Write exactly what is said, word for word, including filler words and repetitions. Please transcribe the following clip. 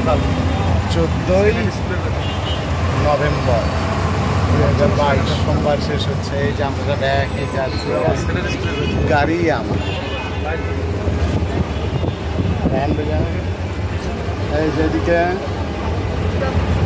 চোদ্দোই নভেম্বর দুই হাজার বাইশ সোমবার শেষ হচ্ছে। এই যে আমরা ব্যাগ এই গাড়ি আমার এই যেদিকে